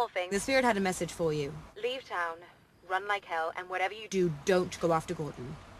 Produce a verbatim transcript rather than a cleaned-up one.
normal thing. The Spirit had a message for you. Leave town, run like hell, and whatever you Do, don't go after Gordon.